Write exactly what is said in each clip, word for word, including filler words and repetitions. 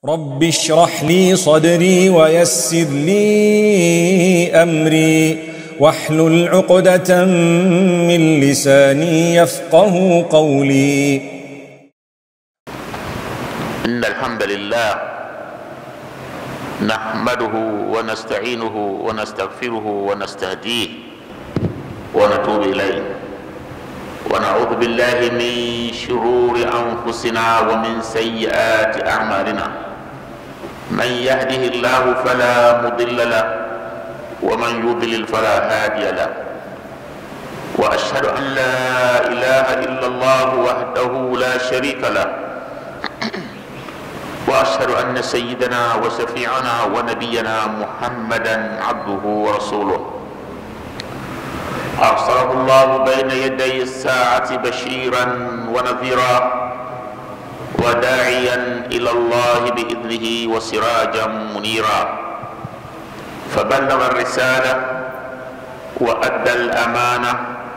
رب اشرح لي صدري ويسر لي أمري واحلل عقدة من لساني يفقه قولي. إن الحمد لله نحمده ونستعينه ونستغفره ونستهديه ونتوب إليه ونعوذ بالله من شرور أنفسنا ومن سيئات أعمالنا. من يهده الله فلا مضل له ومن يضلل فلا هادي له، وأشهد أن لا إله إلا الله وحده لا شريك له، وأشهد أن سيدنا وشفيعنا ونبينا محمدا عبده ورسوله أرسله الله بين يدي الساعة بشيرا ونذيرا وداعيا إلى الله بإذنه وسراجا منيرا، فبلغ الرسالة وأدى الأمانة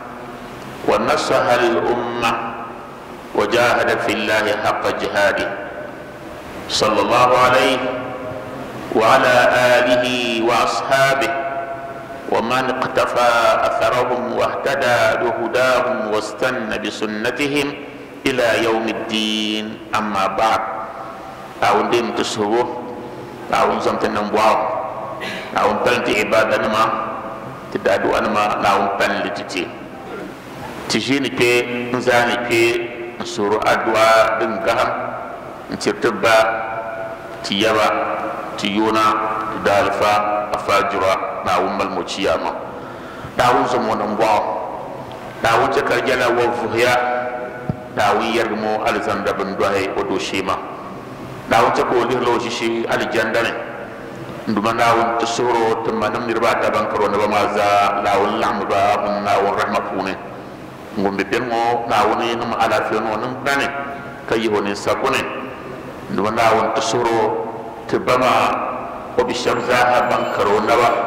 ونصح الأمة وجاهد في الله حق جهاده، صلى الله عليه وعلى آله وأصحابه ومن اقتفى أثرهم واهتدى بهداهم واستنى بسنتهم إلى يوم الدين. أما بعد، أعوذ دين تسهوه أعوذ زمتنا مبواو أعوذ بلنتي عبادة نما تدادو أنما نعوذ بلنتي تجيني بي نزاني بي نسور أدواء دنقهم نترتبا تيابا تيونا تدالفا أفاجرا نعوذ ملموشياما نعوذ زمونا مبواو نعوذ تكرجلا وفهيا نعوذ يرمو ألزاندر بندوهي ودوشيما نعوذ تقولي لوشيشي الجندني nduma nawon tsoro tumanam mirba ta bankaro na bamaza lawon lamba mun nawon rahma pune ngombe bengo nawon ni num ala fiyo no num dane kayi honin sakune nduma nawon tsoro tibama obi shamza bankaro na ba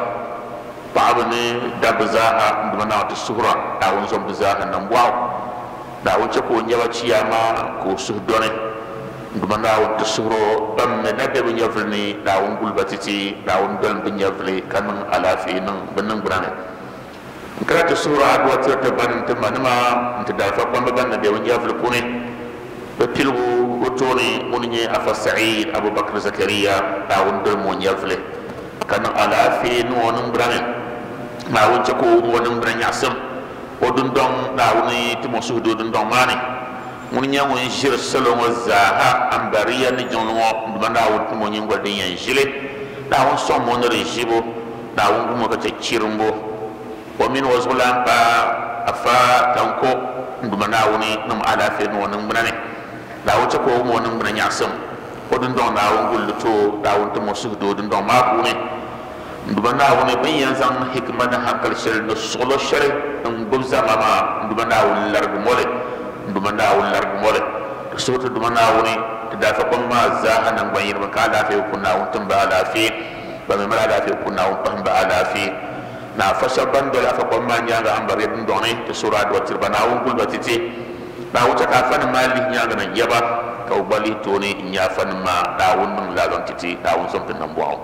baabne dabza nduma nawon tsoro nawon som bizaha nan waw nawon ko nyawa ciyama ko suhdone nduma nawon tsoro bam na de bu nyafni nawon gulbatiti nawon dal bu nyafli kan ala fi nan banan burane karatu sura do tirta ban ta manama ta da fa ban ban de bu nyafli kune be pilbu otoni munye afa sa'id abubakar zakariya nawon dal mo nyafli kan ala fi non burane nawon ko wonum burane asam odun don nawon ti mo suhdo dun don mani mun nya mun jir salo wa zaha ambariya ni jonno banda wut mo nyingo de yan jile da won so mo no rejibo da won mo ka chirumbo wa min wazula ba afa tanko ndumana woni num ala fe no non bunane da won ko mo non bunanya sam ko dun don da won gulluto da won to mo su do dun don ma ku ne ndumana woni bin yan san hikma da hankal shel do solo shel dum gubza mama ndumana won largu mole ndumanda wular mole soto dumanda woni da fa kon ma za hanan bayir ba kala fa kunna wontum ba ala fi ba me mala da fa kunna wontum ba ala fi na fa shaban da fa kon ma nyanga ambare dum doni to sura do tirbana won gul batiti da wuta ka fa mali nyanga nan yaba ka ubali to ne nya fa ma da won nun la don titi da won som tan bo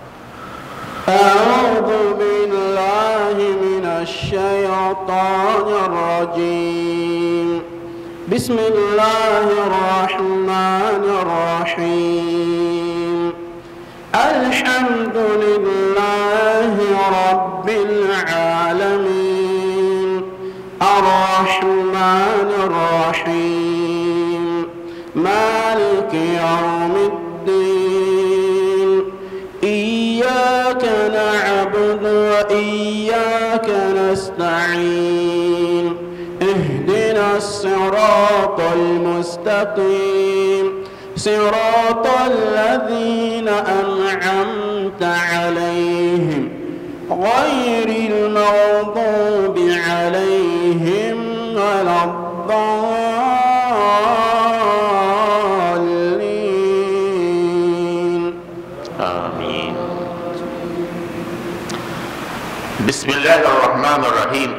أعوذ بالله من الشيطان الرجيم. بسم الله الرحمن الرحيم. الحمد لله رب العالمين الرحمن الرحيم مالك يوم الدين إياك نعبد وإياك نستعين اهدنا الصراط المستقيم صراط الذين أنعمت عليهم غير المغضوب عليهم ولا الضالين. آمين. بسم الله الرحمن الرحيم.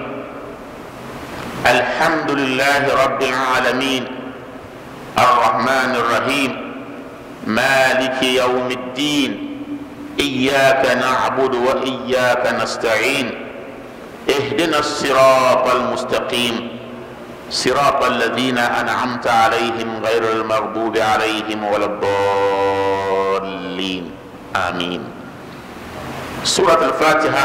الحمد لله رب العالمين الرحمن الرحيم مالك يوم الدين إياك نعبد وإياك نستعين اهدنا الصراط المستقيم صراط الذين أنعمت عليهم غير المغضوب عليهم ولا الضالين آمين. سورة الفاتحة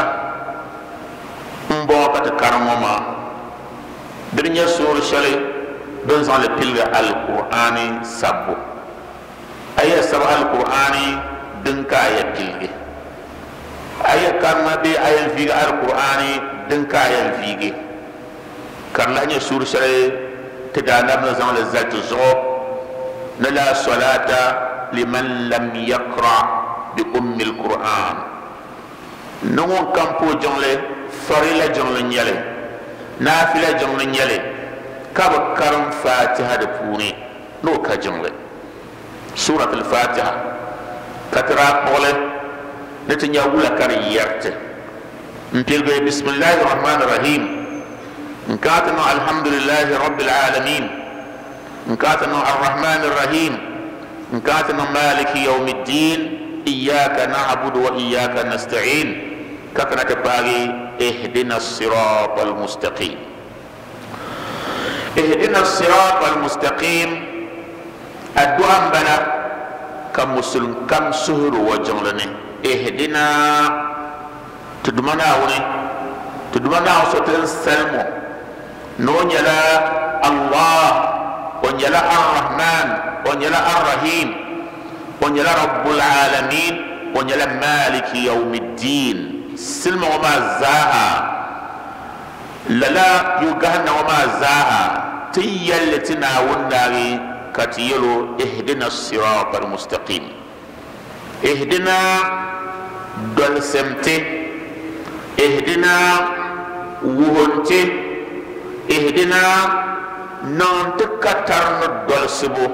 مبوكة كرمما درنيا سورة شلي بنزان لبلغ القرآن سبو أي سبع القرآن دنكا يبلغ أي كرم بي أي الفيغ القرآن دنكا يبلغ كرلانيا سورة شلي تدانا بنزان لزات الزغب نلا صلاة لمن لم يقرأ بأم القرآن نون كامبو جونلي فريلا جونلي نيالي نافلة جونلي نيالي كاب كرم فاتحة دفوني نو كجونلي سورة الفاتحة كترا قولي نتنيا ولا كريرت نتلقى بسم الله الرحمن الرحيم نكاتنا الحمد لله رب العالمين نكاتنا الرحمن الرحيم نكاتنا مالك يوم الدين إياك نعبد وإياك نستعين كتنا تباغي اهدنا الصراط المستقيم اهدنا الصراط المستقيم الدعاء بنا كم مسلم كم سهر وجنلني اهدنا تدمنا وني تدمنا وسطل السلم نونيلا الله ونيلا الرحمن ونيلا الرحيم ونيلا رب العالمين ونيلا مالك يوم الدين سلم وما زاها للا يوغهنا وما زاها تيالتنا والناري كتيلو اهدنا الصراط المستقيم اهدنا دول سمتي اهدنا وهنتي اهدنا نانتكترن دول سبو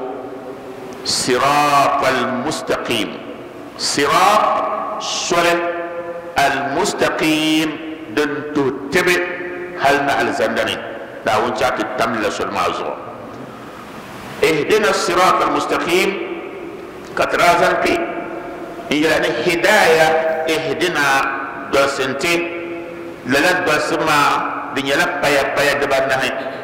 صراط المستقيم صراط سورة المستقيم دنتو تبع هل نعل زندني لا ونشات التمل سلمازو اهدنا الصراط المستقيم كترازن في يعني هداية اهدنا دوسنتي للا دوسما دنيا لا بايا بايا دبنا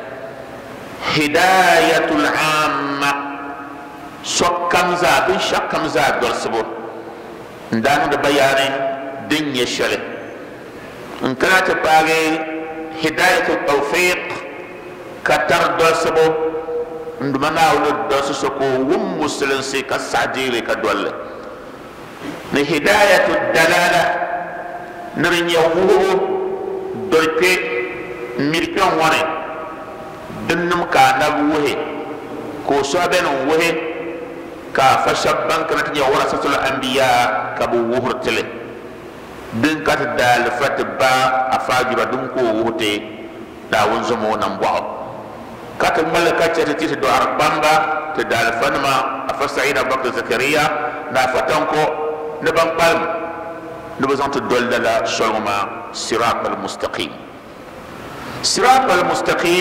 هداية العامة سكم زاد شكم زاد درسبو ندانو دبياني دنيا شلي ان كانت باغي هداية التوفيق كتر درسبو ndumana wala dosu soko wum muslim si ka sadire ka dolle ni hidayatu dalala nrinya wuhu dorpe mirkan wane dunnum ka na wuhe ko so ben wuhe ka fashabban kana tinya warasatul anbiya ka bu wuhurtele din ka dal fatba afajira dum ko wuhute da won zomo nan bo كاتب ملكة تتيت دو أربامبا تدال فنما أفسعيد بكر زكريا نافتنكو نبان قلب نبزان تدول دلا شلوما صراط المستقيم صراط المستقيم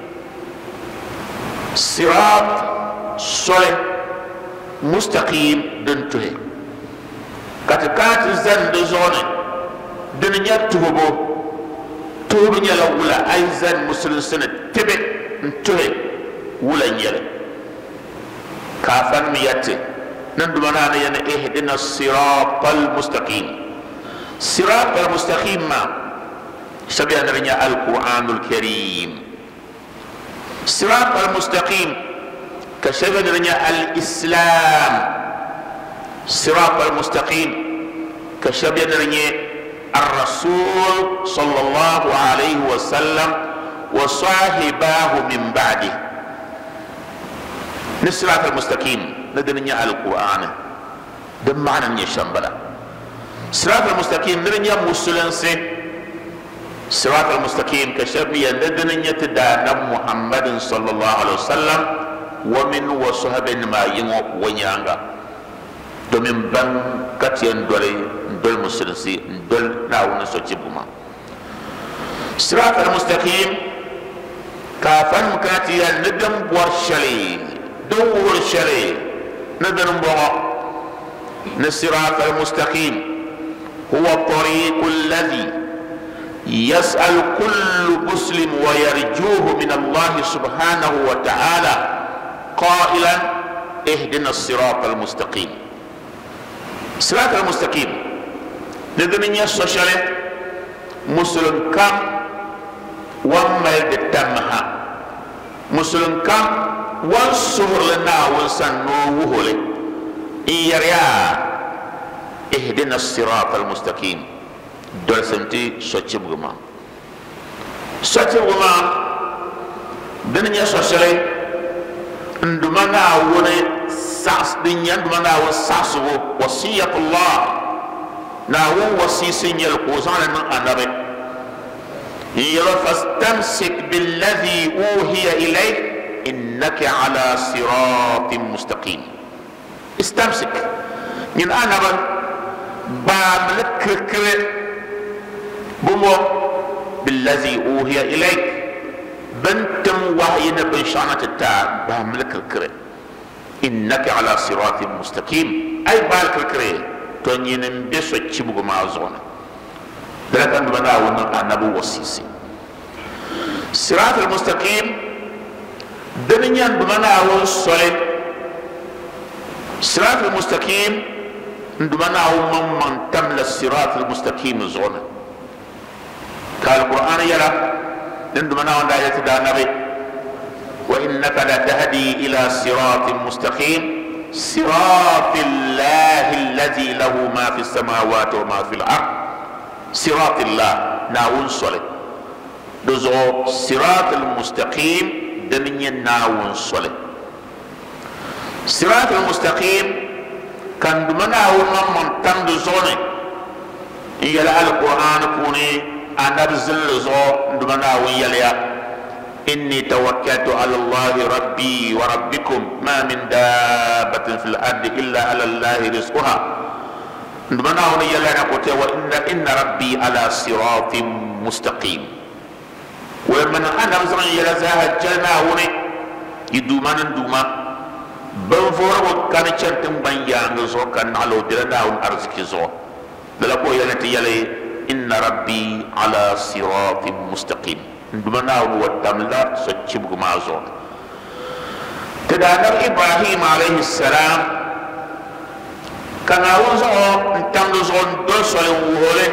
صراط صلح مستقيم دنته كاتب كاتب زن دو زوني دنيا تهبو تهبو نيلا ولا أي زن مسلم سنة تبت ntoe wula nyele kafan miyate nan dumana na yana ihdina siratal mustaqim siratal mustaqim ma shabiha narinya alquranul karim siratal mustaqim ka shabiha narinya alislam siratal mustaqim ka shabiha narinya الرسول صلى الله عليه وسلم وصاحباه من بعده نصراط المستقيم ندنيا القرآن دم معنا نشامبلا صراط المستقيم ندنيا مسلم سي صراط المستقيم كشبيه ندنيا تدانا محمد صلى الله عليه وسلم ومن وصحبه ما ينو ونيانغا دومين بان كاتيان دولي دول مسلم سي دول ناو نسوتيبوما صراط المستقيم كافن مكاتيا ندم بور شلي دور شلي ندن بغا الصراط المستقيم هو الطريق الذي يسأل كل مسلم ويرجوه من الله سبحانه وتعالى قائلا اهدنا الصراط المستقيم. الصراط المستقيم ندن يسوشل مسلم كم ومل التمها مسلم كم والسهر لنا والسنوه له إيريا اهدنا الصراط المستقيم دول سنتي سوتشي بغما سوتشي بغما دنيا سوشلي ندمنا وني ساس دنيا ندمنا وساسو وصية الله ناو وصيسين يلقوزان النبي يلا فاستمسك بالذي أوهي إليك إنك على صراط مستقيم. استمسك من أنا باملك كركر بمو بالذي أوهي إليك بنتم وحي بن شانة التعب باملك كركر إنك على صراط مستقيم أي بالك كركر تنين بسو تشبه ما زونا دلتا بنا ونا النبو وسيسي صراط المستقيم دنيا بمنا وصلي صراط المستقيم ندمنا ومن من تمل الصراط المستقيم زونا قال القرآن يلا ندمنا ونا يتدى نبي وإنك لتهدي إلى صراط مستقيم صراط الله الذي له ما في السماوات وما في الأرض صراط الله ناون صلي دزو صراط المستقيم دنيا ناون صلي صراط المستقيم كان دمنا ومن من تم دزوني يلا القرآن كوني أنا بزل زو دمنا ويلا إني توكلت على الله ربي وربكم ما من دابة في الأرض إلا على الله رزقها دمنا ويلا نقول وإن إن ربي على صراط مستقيم ومن أنا بزل يلا زاهد جلنا وني يدومان دوما بنفور وكان شنتم بنيان زو كان على دلنا ونأرزك زو دلقوا يلا تيالي إن ربي على صراط مستقيم دمنا وتملا سچبغ مازون تدانر إبراهيم عليه السلام كان وزو انتم زون دوسل وهله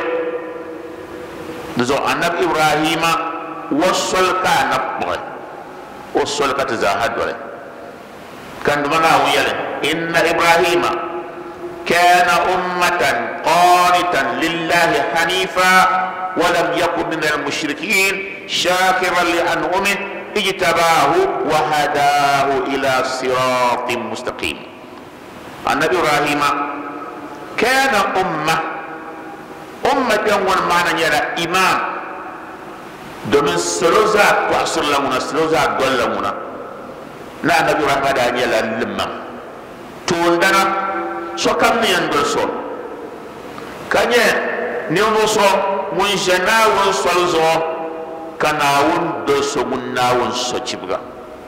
زو أنب إبراهيم وصل كان نبغي وصل كتزاهد وله كان دمنا ويله إن إبراهيم كان أمة قانتا لله حنيفا ولم يكن من المشركين شاكرا لأنعمه اجتباه وهداه إلى صراط مستقيم. النبي إبراهيم كان أمة أمة والمعنى يرى إمام دومن سلوزات وأصر لمنا سلوزات دول لمنا لا النبي إبراهيم داني يلا لما توندنا سو كم يندل سو كانيه نيونو سو mun jana won solzo kana won do so munna won so cibga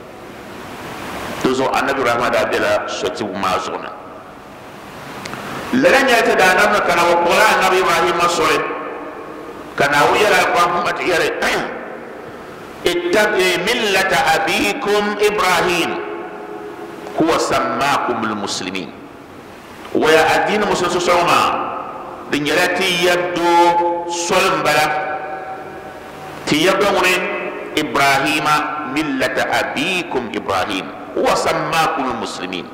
dozo annabi rahma da bela so cibu ma zona la nya ta da nan kana wa qura annabi ibrahim sore kana wa yara ko mat yare ittabi millata abikum ibrahim huwa sammakum almuslimin wa ya adin musulsu sawma dinyarati yabdu solum bala tiyabune ibrahima millata abikum ibrahim wa sammakum almuslimin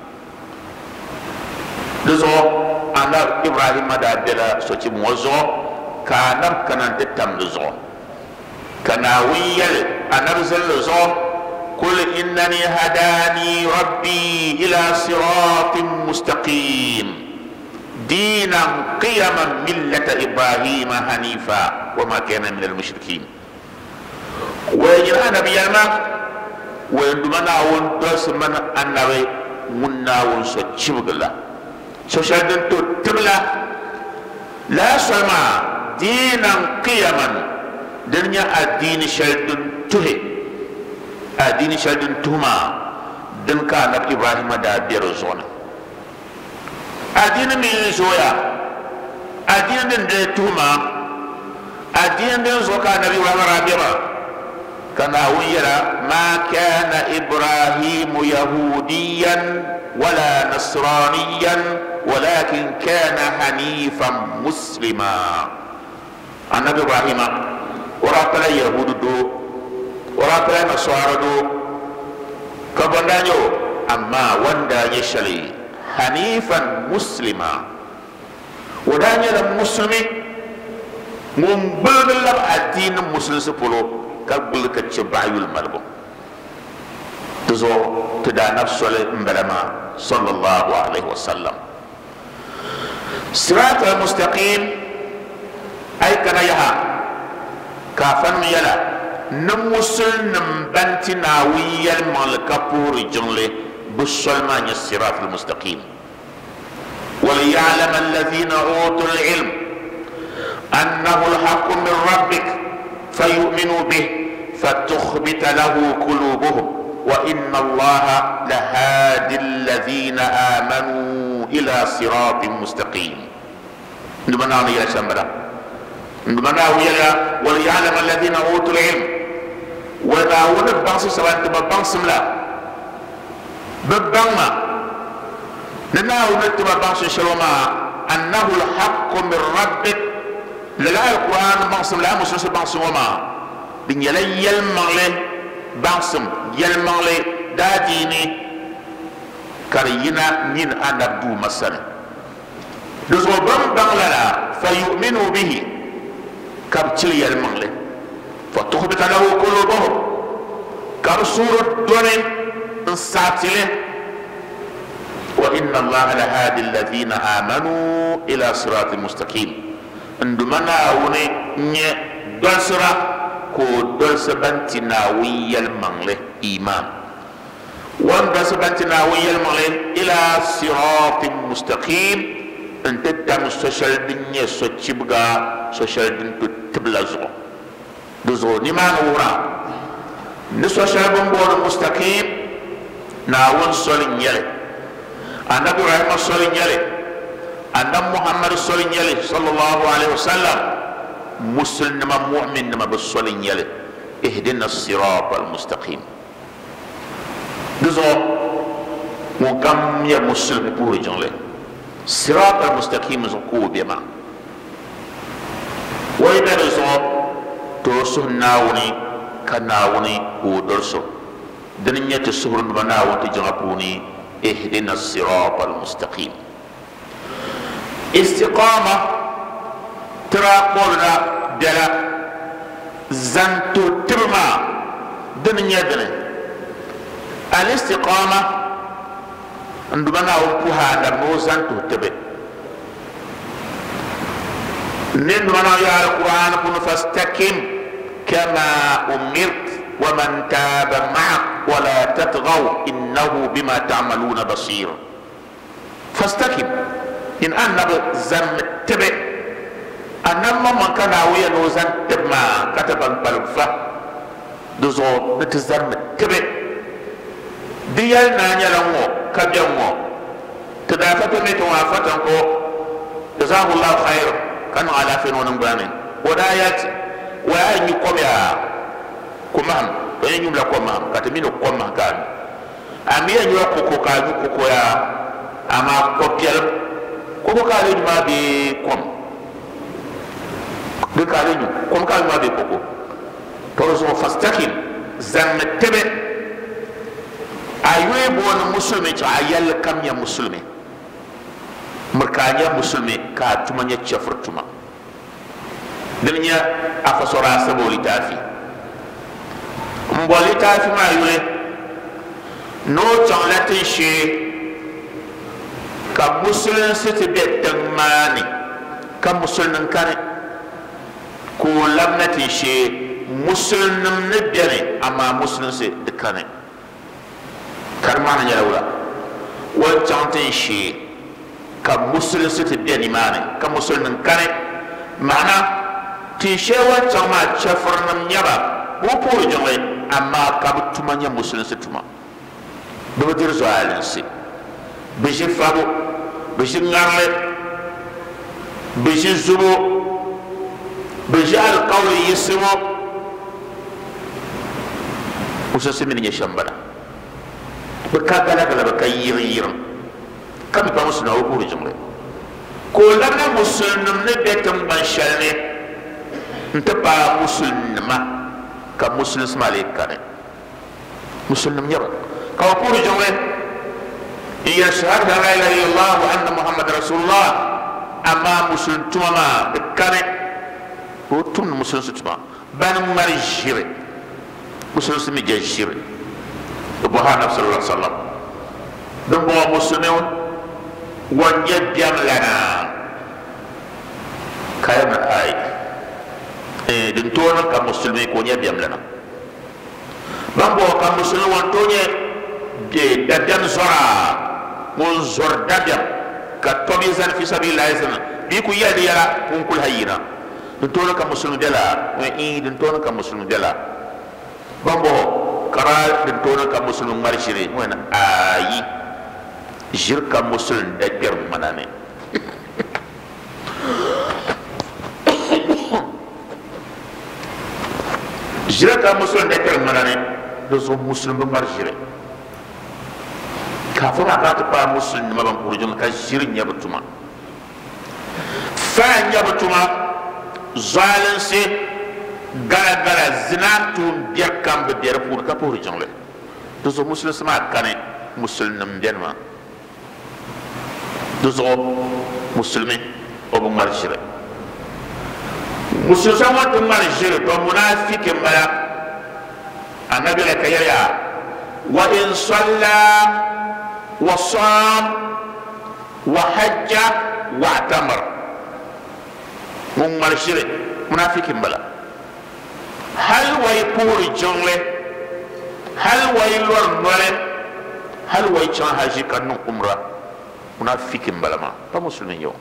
dozo ana ibrahim da bela so ci mozo kanam kanan tetam dozo kana wiyal anar zalzo qul innani hadani rabbi ila siratin mustaqim دينا قيما ملة إبراهيم حنيفا وما كان من المشركين ويجر نبي الماء ويندمنا وندوس من النبي منا ونسجب الله سوشادن تبلا لا سما دينا قيما دنيا الدين شلدن تهي الدين شلدن تهما دنكا نبي إبراهيم دا بيرزونا adin min zoya adin den de tuma adin den zoka nabi wa rabiba kana wiyara ma kana ibrahim yahudiyan wala nasraniyan walakin kana hanifan muslima annabi ibrahim ora pala yahudu do ora pala nasara do kabandanyo amma wanda ya shali hanifan muslima wadanya da muslimi mun bulgul addinin musulunci polo ka bulka ci bayul malbo tuzo tada nafsul mbalama sallallahu alaihi wasallam siratal mustaqim ay kana yaha kafan yala na musul nam banti na wiyal malaka pour jongle busolma ya siratal mustaqim wal ya'lam alladhina utul ilm annahu alhaq min rabbik fayu'minu bih fatukhbita lahu qulubuhum wa inna allaha lahadi alladhina amanu ila siratin mustaqim ndumana ya shambara ndumana wiyala wal ya'lam alladhina utul ilm wala wala bansi sawan ba bansimla babama nana wala ba bansi shaloma annahu alhaq min rabbik la alquran bansimla musu bansoma bin yala yalmale bansim yalmale dadini kariyina min anabdu masal dozo bam bangala fayu'minu bihi kabtil yalmale فتخبط له قلوبهم كرسول الدنيا الساتلة وإن الله لهادي الذين آمنوا إلى صراط مستقيم عندما وني ني دلسرا كو دلس بنتنا ويل منله إيمان وان دلس بنتنا ويل منله إلى صراط مستقيم انت تم سوشال دنيا سوتشبغا سوشال دنيا تبلزو دوزو نيمان ورا نسوا شابون بور مستقيم ناون سولين يلي النبي رحمه سولين يلي النبي محمد سولين يلي صلى الله عليه وسلم مسلم مؤمن ما بالسولين يلي اهدنا الصراط المستقيم دوزو مكم يا مسلم بور جنلي صراط المستقيم زكو بما وإذا دوزو توسو ناوني كناوني ودرسو دنيا تسهر بناو تجربوني اهدنا الصراط المستقيم استقامة ترى قولنا دلا زنتو ترما دنيا دنيا الاستقامة عندما نوقفها نمو زنتو تبه نندمنا يا القرآن كن فاستقم كما أمرت ومن تاب معك ولا تطغوا إنه بما تعملون بصير فاستقم إن أنا زم تبع أنا ما كان ويا نوزن تبما كتبا بالفا دوزو نتزم تبع ديال نانيا لمو كبيمو تدافع ميتوا فتنكو جزاه الله خير كانوا على فين ونبرانين ودايات وأن يقوم يا كمام وأن يملا كمام كتمين كمام كان أمي أن يوقف كوكا كوكا يا أما كوكيل كوكا كالين ما بيكم بكالين كم كالين ما بيكوكو ترى فاستقيم زم تبع أيوة بون مسلمي تعيال كم يا مسلمي مركانيا مسلمي كاتمانيا تشفرتما دنيا أفسورا سبولي تافي مبولي تافي ما يولي نو تنلتي شي كمسلم ستبت تغماني كمسلم كاني كولمنتي شي مسلم نبيني أما مسلم ستكاني كرمانا يلولا وتنتي شي كمسلم ستبيني ماني كمسلم كاني معنى تيشيوا تما تشفرنا نيابا وپور جنلي اما كابتما نيا مسلم ستما بودير زوالنسي بيجي فابو bishi ngarle bishi zubo bishi alqawli yismo usasi min yashambala bakagala gala bakayir yir kam ba musna wo buru jumle ko lamna muslim ne betam ban shalne nta ba muslima ka muslim smale kane muslim yaba ka wo buru jumle iya shahada la ilaha illallah wa anna muhammad rasulullah amma muslim tuma kane ko tum muslim tuma ban mari jire muslim simi jire Muhammad sallallahu alaihi wasallam dan bawa muslimin wajib diam lana kaya na ay eh dan tuan ka muslimin ko nya diam lana bambo ka muslimin wantonya de dadan zora mun zor dadan ka tobizan fi sabilillah sana bi ku ya de yara kun kul hayina dan tuan ka muslimin dala wa eh dan tuan ka muslimin dala bambo kara din tona ka muslim marshire wana ayi jirka muslim da ger manane jirka muslim da ger manane do so muslim ba marshire ka fara ka ta pa muslim ma ban kurjun ka jirin ya butuma fa ya butuma zalansi gara gara zina tun biar kam be biar pur ka pur jongle do so muslim sama kane muslim nam denma do so muslimi o bu marshire muslim sama to marshire to munafik mala annabi la kayya wa in salla wa sam wa hajja wa tamar mun marshire munafik mala hal way puri jongle hal way lor nore hal way chan haji kanu umra munafiki mbalama pa muslimin yo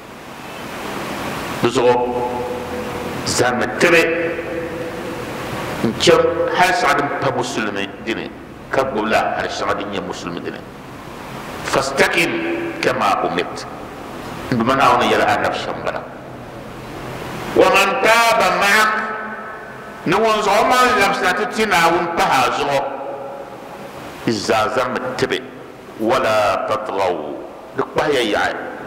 dozo zama tebe ncham hal sa'adum pa muslimin dine kabula hal sa'adin ya muslimin dine fastaqim kama umirt ndumana ona yala anab shambala wa man taba ma'ak ni won zo ma lamsna tina won paha zo izazam tibe wala tatghaw duk bahya ya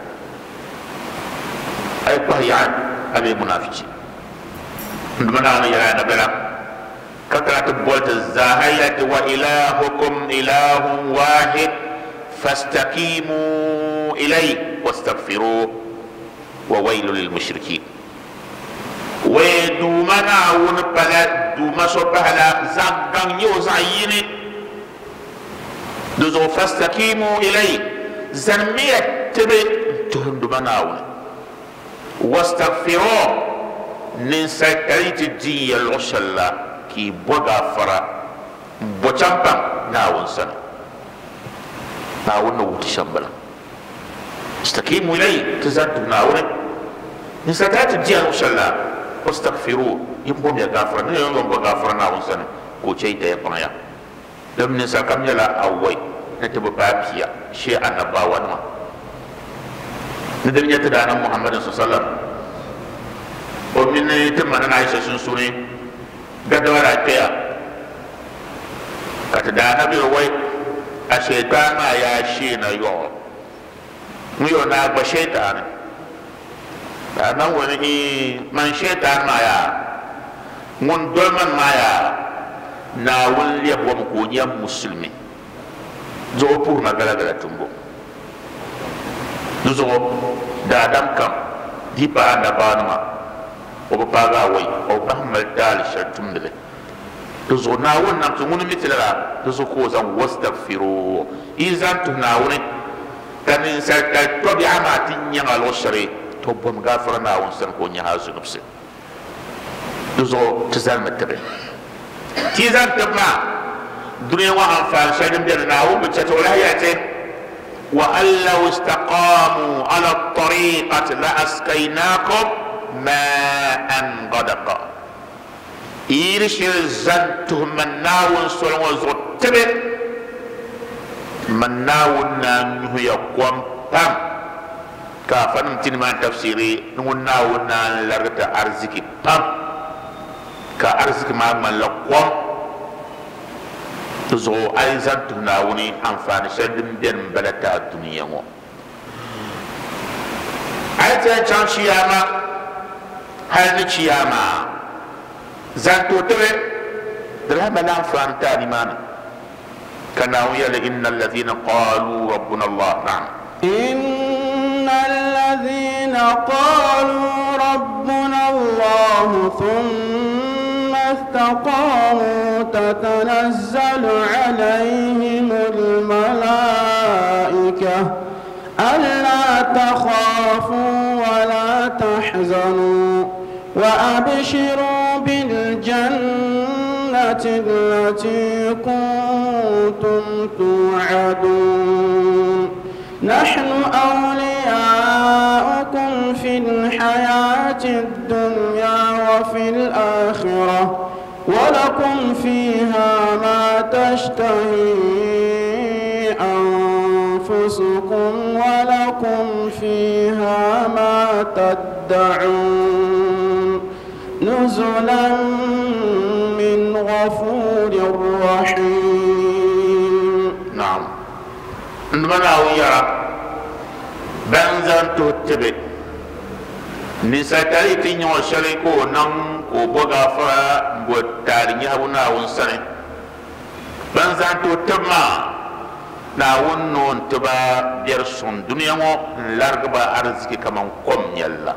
ay bahya abi munafiqi ndumana na yara na bala kakrat bolt zahayat wa ilahukum ilahun wahid fastaqimu ilayhi wastaghfiruh wa waylul lil mushrikeen we dumana won pala duma so pala zangang yo zayini dozo fastaqimu ilay zanmiyat tibe to dumana won wastaghfiru nin sakariti di al-ushalla ki boga fara bochampa na won sana na won wuti shambala istaqimu ilay tazaddu na won nin sakariti di al-ushalla واستغفروه يبقون يا غافر ني يوم بغافر نا وسن كو تشي تي قنيا لم نسا كم يلا اوي نتبو بابيا شي انا باوان ما ندم يتدانا محمد صلى الله عليه وسلم ومن تمنا عائشه سنسوني غدورا كيا كتدانا بيروي الشيطان ما يا شينا يو ميو نا بشيطان ana wani man shaitan maya mun dolman maya na wuli abu ko nya muslimi zo pour magala gala tumbo zo da adam kam di pa na banma o ba ga wai o ba mal dal shartum dele zo na wannan mun mitila zo ko zan wastaghfiru izan tuna wani kanin sai ka to bi amatin nya alo shari to bom gafara na won san ko nya hazu nufsi dozo tizal matabe tizal tabna duniya wa anfal shaydim der na wo bi chato la yate wa alla istaqamu ala at-tariqati la askaynakum ma'an ghadaqa irshil zantuhum manawun solon zo tabe manawun na nuhu ya kwam pam ka fanum tin man tafsiri ngun na wona larta arziki pam ka arziki ma man la kwam to zo aizan tuna woni amfani shaddin den balata duniya mo ayta chan chiyama hal ni chiyama zanto tebe dala malam fanta ni mana kana yala innal ladhina qalu rabbuna allah na'am الذين قالوا ربنا الله ثم استقاموا تتنزل عليهم الملائكة ألا تخافوا ولا تحزنوا وأبشروا بالجنة التي كنتم توعدون نحن أولياؤكم في الحياة الدنيا وفي الآخرة ولكم فيها ما تشتهي أنفسكم ولكم فيها ما تدعون نزلا من غفور رحيم. نعم نمنا ويرى بنزان توتبه نساتري في نيو شريكو نم وبغا فرا بوتاري نيهونا ونساني بنزان توتبما ناون نون تبا بيرسون دنيا مو لارغبا ارزكي كمان قم يلا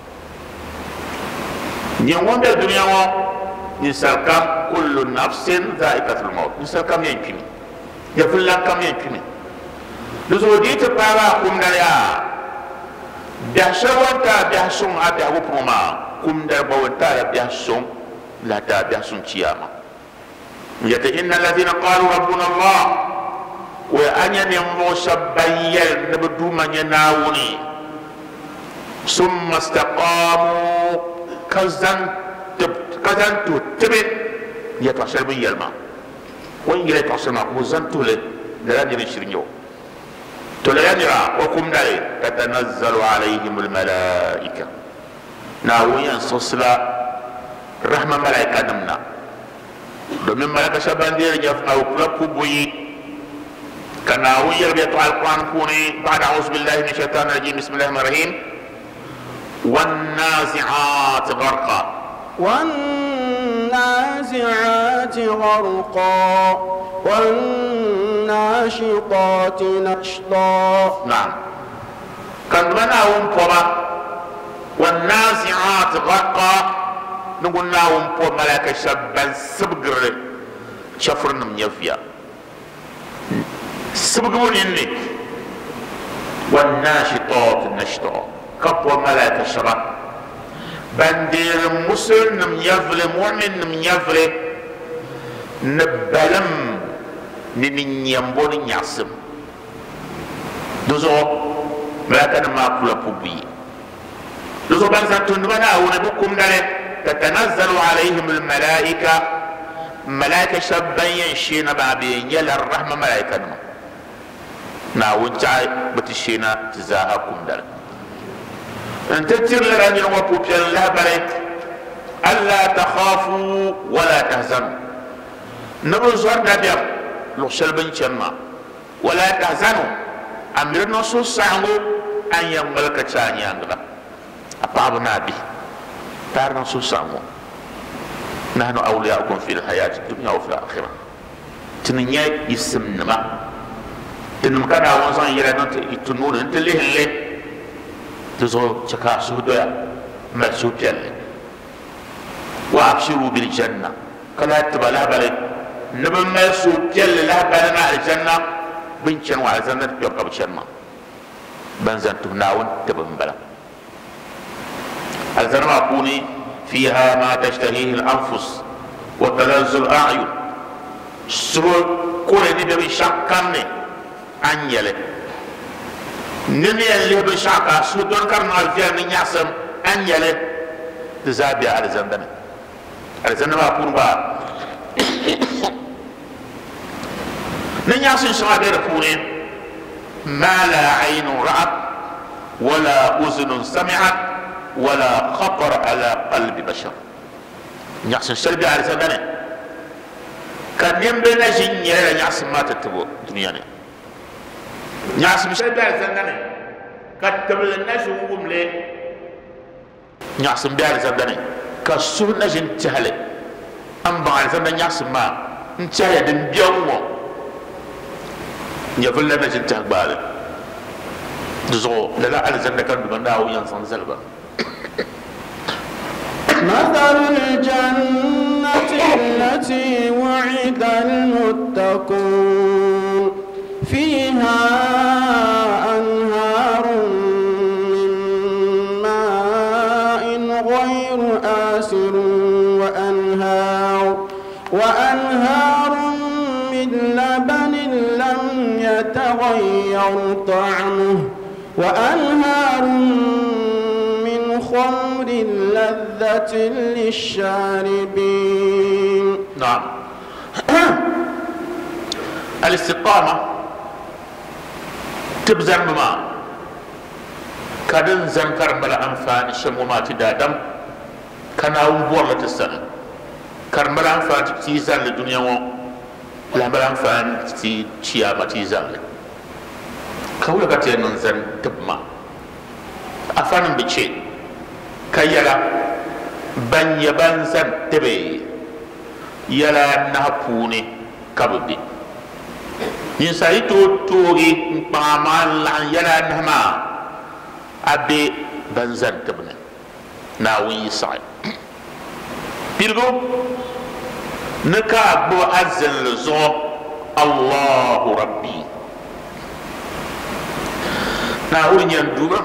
نيوان بير دنيا مو نسالكم كل نفس ذائقة الموت نسالكم ينكمي يفلان كم ينكمي لزودي تبارا كم دايا بيحشوانتا بيحشون عبي أبوبهما كم دايا بوانتا بيحشون لا تا بيحشون تياما يتئن الذين قالوا ربنا الله وأن ينمو سبيل نبدو من يناوني ثم استقاموا كزن كزن تبت يتوصل بي الماء وإن يتوصل معه زن تولد لن يشرنيو تليانرا وكم داري تتنزل عليهم الملائكة ناويا صصلا رحمة ملائكة نمنا دومين ملائكة شبان دير جف أو كلابو بوي كناويا بيطلع القرآن كوني بعد أعوذ بالله من الشيطان الرجيم بسم الله الرحمن الرحيم والنازعات غرقا والنازعات غرقا والناشطات نشطا. نعم كان بنا ومبوما والنازعات غرقا نقول ناوم بو ملائكة شبان سبقر شفرنا من يفيا سبقون إني والناشطات نشطا كبو ملائكة شبان بندير مسلم نم يفلي مؤمن نم يفلي نبلم نني نيامبوني نياسم دوزو ملائكة ما كلا بوبي دوزو بانسان تندبنا ونبكم دالي تتنزل عليهم الملائكة ملائكة شابين شينا بابين يلا الرحمة ملائكة نما ناون جاي بتشينا تزاهكم دالي انت تير لراني نوابو بيان الله بريك ألا تخافوا ولا تهزنوا نبو زوار دابير لو شلبن شنما ولا تهزنوا أمير نصوص سعنو أن يملك تاني أنغلا أطابنا به تار نصوص سعنو نحن أولياؤكم في الحياة الدنيا وفي الآخرة تنيني يسم نما تنمكان أولزان يرانا يتنون انت اللي اللي تزو تكاسو دويا مرسو بيالي وابشروا بالجنة كلا تبلا بالي نبن مرسو بيالي لا بالنا الجنة بنشن وعزنة بيوكا بشنما بنزن تبناون تبن بلا الزنما أقوني فيها ما تشتهيه الأنفس وتلذ الأعين سرور كوري دي بي شاكاني أنيلي نمي اللي بشاكا سودون كارنا الفيا من ياسم أنيلي تزابي على زندنا على زندنا أقول با من ياسم سما بير فورين ما لا عين رأت ولا أذن سمعت ولا خطر على قلب بشر نعسن سلبي على زمانه كان ينبنى جنيا نعسن ما تتبو دنيانا نعسن سلبي على زمانه كان تبل الناس وملي نعسن بيع على زمانه كسر نجن تهلي أم بعد زمان نعسن ما انتهى دم بيومه يفعل لنا نجن تهبالي دزو لا لا على زمانه كان بمناه ينصن زلبا مثل الجنة التي وعد المتقون فيها أنهار من ماء غير آسر وأنهار وأنهار من لبن لم يتغير طعمه وأنهار خمر لذة للشاربين. نعم. الاستقامة تبزر ما كادن زنكر بلا أنفان شمومات دادم كان أول بورلة السنة كان بلا أنفان تيزان للدنيا ولا بلا أنفان تيامة تيزان كولا كتير ننزل تبما أفان بشيء كيلا بن يبان سن تبي يلا نهبوني كبدي ينسى تو توغي مامان لان يلا نهما أبي بنزن تبني ناوي يسعي بيرغو نكا بو أزن لزو الله ربي ناوي يندوبا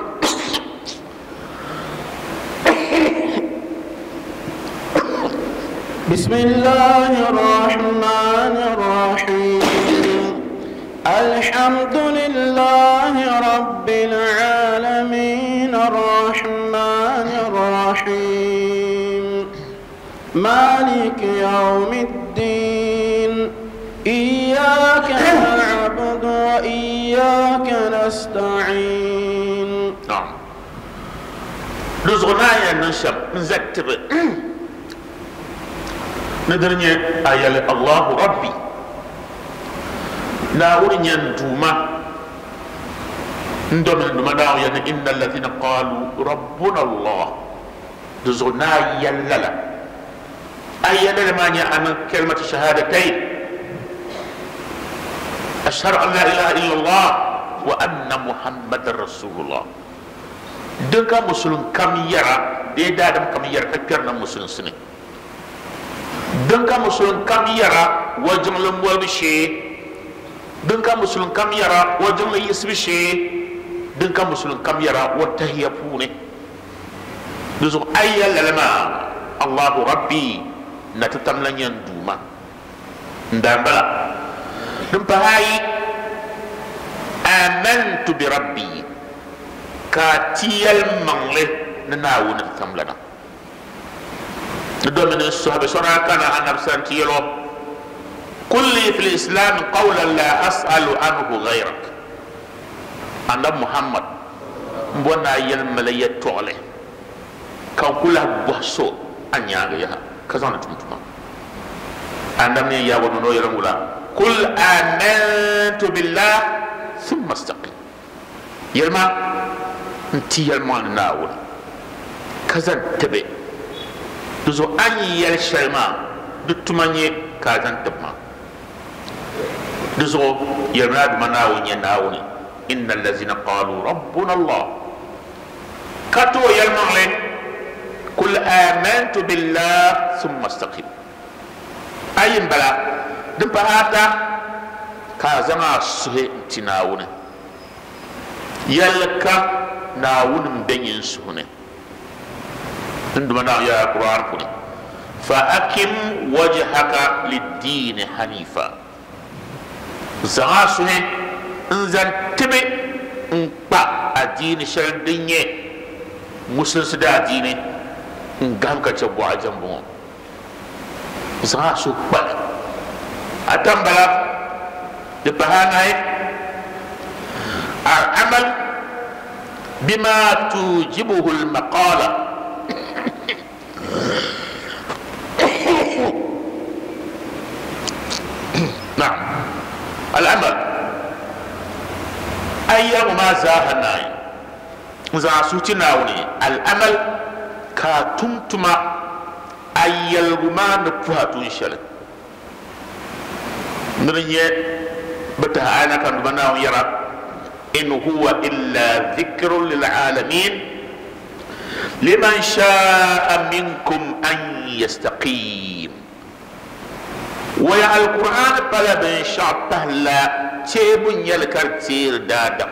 بسم الله الرحمن الرحيم الحمد لله رب العالمين الرحمن الرحيم مالك يوم الدين إياك نعبد وإياك نستعين. نعم رزقنا يا نشب نزكتب ندرني آية الله ربي ناورني ندوما ندوما ندوما داو يعني إن الذين قالوا ربنا الله رزقنا يللا آية لمانيا أنا كلمة الشهادتين أشهد أن لا إله إلا الله وأن محمد رسول الله دنكا مسلم كم يرى دي دادم كم يرى كبيرنا مسلم سنين دنكا مسلم كم يرى وجمل مولبشي دنكا مسلم كم يرى وجمل يسبشي دنكا مسلم كم يرى وتهيا بوني دزو أي لما الله ربي نتتملن يندوما ندامبلا دمبهاي آمنت بربي كاتيال منله نناو نتتملنا ندوم من الصحابة سورة كان أنا بسنتيلو كل في الإسلام قولا لا أسأل عنه غيرك أنا محمد مبونا يلملي تولي كان كلها بحثو أن يغيها كذا تمتما أنا من يابدو يرمولا قل آمنت بالله ثم استقم يلما انتي يلما ناول كذا تبي دزو أني يلشلما دتماني كذا تبما دزو يلما دمناوني ناوني إن الذين قالوا ربنا الله كتو يلما لين قل آمنت بالله ثم استقم أي بلا دمبهاتا كازما سهي تناونه يلك ناون بين سهونه عندما يا قرآن كني فأكم وجهك للدين حنيفا زغا سهي انزل تبي انقا الدين شرديني مسلم سدا ديني انقام كتبوا عجمبون زغا سوكبال أتمبلا دبهاناي العمل بما توجبه المقالة. نعم العمل أيام ما زاهنا زاسوتي ناوني العمل كاتمتما أيام ما نفهتو إنشاء نرني بتهانا كان بناو يرى إن هو إلا ذكر للعالمين لمن شاء منكم أن يستقيم. ويا القرآن بلا بن شعبه لا تيبن يلكر تير دادا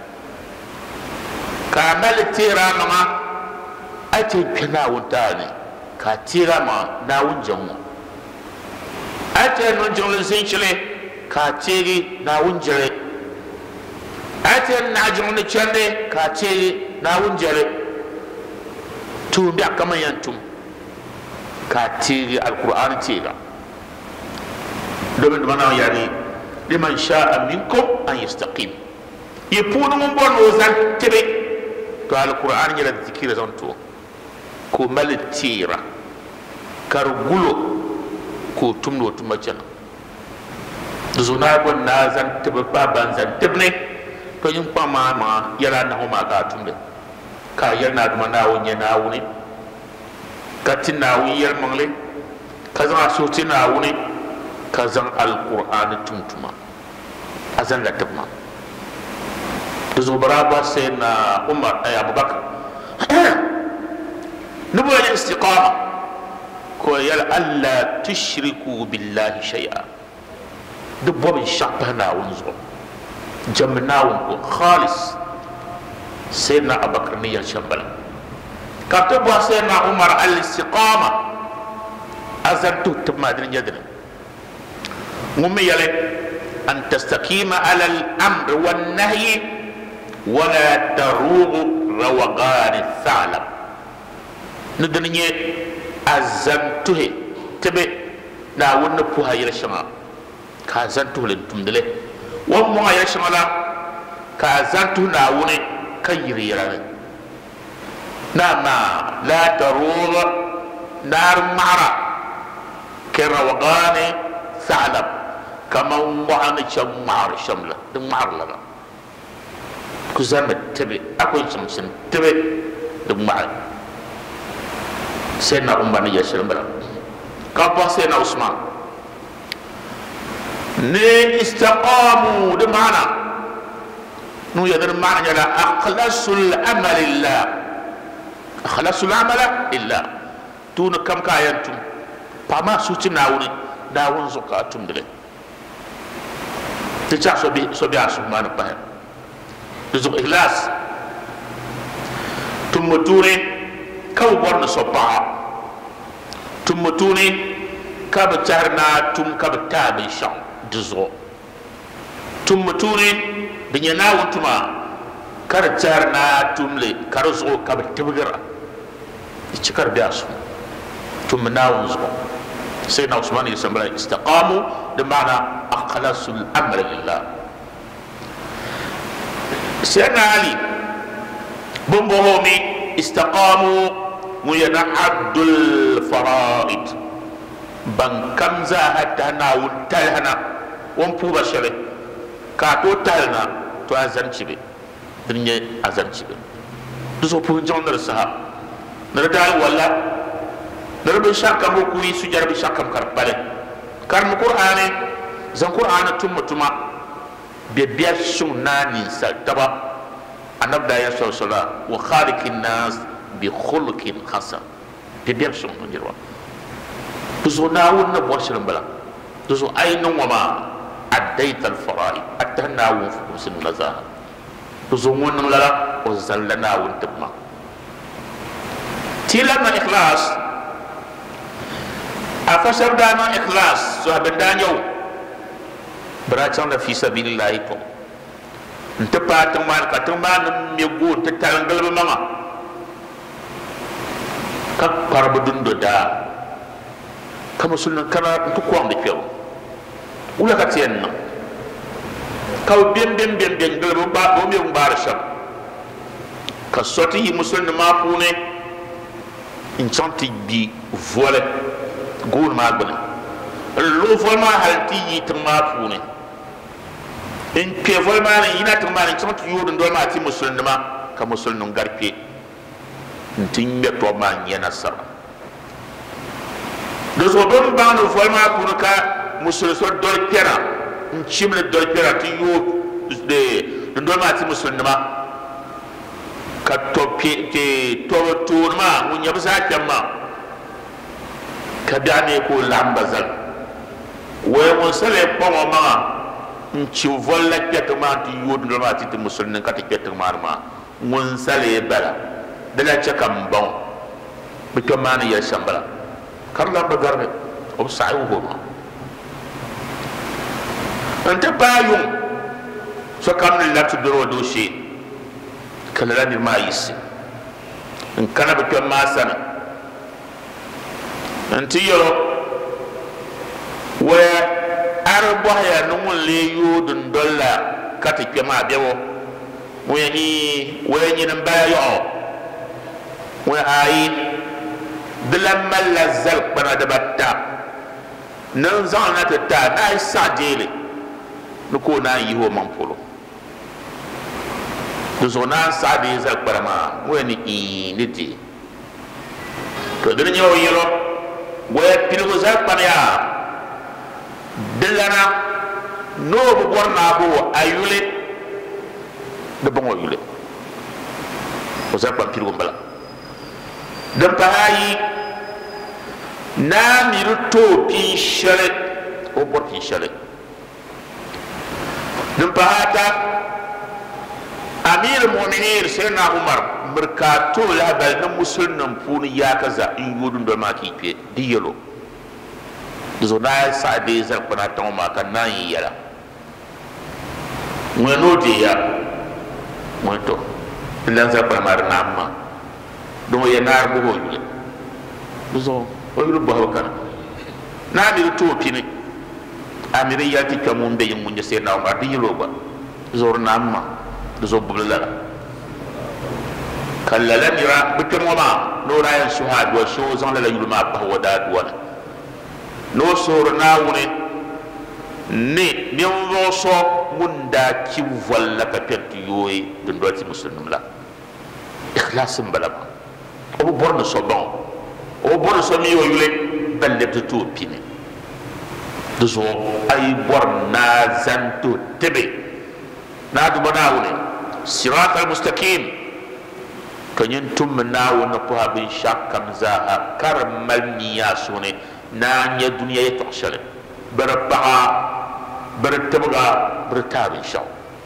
كامل تيرا ما أتي بناون تاني كاتيرا ما ناون جمو أتي نجم لسنشلي كاتيري ناون جري أتي نجم نشلي كاتيري ناون جري توم بيا كما ينتم كاتيري القرآن تيرا دومن منا يعني لمن شاء منكم أن يستقيم يبون من بون وزن تبي تو القرآن يلا ذكر زنتو كو مال تيرا كارغولو كو تمنو تمجنا زونا بون نازن تبي بابان زن تبني تو يمبا ما ما يلا نهما كاتمبي ka yalna duma nawo nyana wuni katina wi yel mangle kazan asuti na wuni kazan alquran tumtuma azan la tabma duzo baraba sayna umar ay abubakar nubu ya istiqama ko yal alla tushriku billahi shay'a dubbo bin shaqana wunzo jamna wun khalis سيدنا أبو بكر نيال شمبل كتب سيدنا عمر الاستقامة أزرتو تما دين جدنا ممي يلي أن تستقيم على الأمر والنهي ولا تروغ روغان الثعلب ندني أزمته تبي ناون نبوها يلشما كازنته لنتمدله ومو يلشما لا كازنته ناوني كيري يرى نعم لا تروغ نار معرة كروغان ثعلب كما وعن شم معر شملة دم معر لنا كزمت تبي أكون شمسن تبي دم معر سيدنا عمر يشرب بلا كابا سيدنا عثمان ني استقاموا دمعنا نو يدر معنى لا أخلص العمل لله أخلص العمل لله تون كم كاينتم فما سوتي ناوني ناون زكاتم دلي تجا سبي سبي عثمان بحر تزوج إخلاص ثم توني كم برن صباح ثم توني كم تهرنا ثم كم تابي شام دزو ثم توني binya na wutuma kar jar na tumle kar zo ka tibgira cikar biya su tum na wunzo sai na Usman ya sambara istiqamu da ma'ana akhlasul amr lillah sai na Ali bumbo homi istiqamu mu yana abdul faraid ban kamza hatta na wutal hana won pu bashare ka to talna to azan cibe dinye azan cibe duso pu jondar saha nar dal wala nar be shakka mo kuyi su jarbi shakkam kar bale kar mu qur'ani zan qur'ana tumma tuma be biyar sunnani sa taba annab da ya sallallahu wa khaliqin nas bi khuluqin hasan be biyar sunnu jirwa duso nawun na borshirin bala duso aynan wa ma أديت الفرائض أتهنا وفكم سن نزاها تزومون للا وزلنا وانتبما تيلنا إخلاص أفسر دانا إخلاص صحب دانيو براتنا في سبيل الله تو انتبا تمان كتمان ميقون تتالنقل بماما كك قرب دندو دا كما سنن كنا تقوام دي فيو ولا كتيرنا كاو بيم بيم بيم بيم غلب با بوم يوم بارشام ka soti musulmi ma pune in chanti bi vole goor ma gbene lo vol ma halti yit ma pune in pe vol ma ne ina tuma ne chanti yodun do ma ti musulmi ma ka musulmi garpe tin be to ma nyana sara do so bon ba no vol ma pune ka musulmi so dol pera in chimle dol pera ti yo de do ma ti musulmi ma ka to pe te to to ma mun yabu sa tamma ka dane ko lambazal we mun sale ko ma nci volla keto ma ti yod do ma ti musulmin ka ti keto ma ma mun sale bala dala chakam bon bi to man ya shambala kar lambazal o sa'i ho ma ante bayum so kam ni latu do do shi kala la ni ma yisi en kana be to ma sana anti yoro wa arbo ya no mun le yudun dolla kati ke ma bewo mo yani wa ni nan ba yo wa ayi dilam malla zal bana da batta nan zana ta ta dai sadele no ko na yi ho man polo do zona sadi zal barama mo ni i niti to dina nyaw yelo wa pilgo zal bana delana no bu borna bo ayule de bongo yule o za pa pirgo mbala dam pahayi na miru to pi shale o bor pi shale dam pahata amir mu'minin sayyidina umar merkato la bal na musulman puni ya kaza in yudun do ma ki pe diyelo zo na sa de zal pana ton ma kan nan yala mo no de ya mo to lan za para mar namma do ye nar bo ho yule zo o yulu bo kan na bi to pini amiri ya ti kamun be mun je se na ma di yelo ba zo namma zo bulala kallala mira bitum ma no rayan suhad wa so zan la yulu ma ba wada duwana no sor na wune ne mi wo so munda ci walla ka pet yoy dun doti muslim la ikhlas balaba o borno so bon o borno so mi yoyule balle de to pini do so ay borna zanto tebe na du bana wune sirat al mustaqim kanyen tum na wona po habin shakam za karmal niyasune na nya dunya ya tahshale barbaha bartabga bartab insha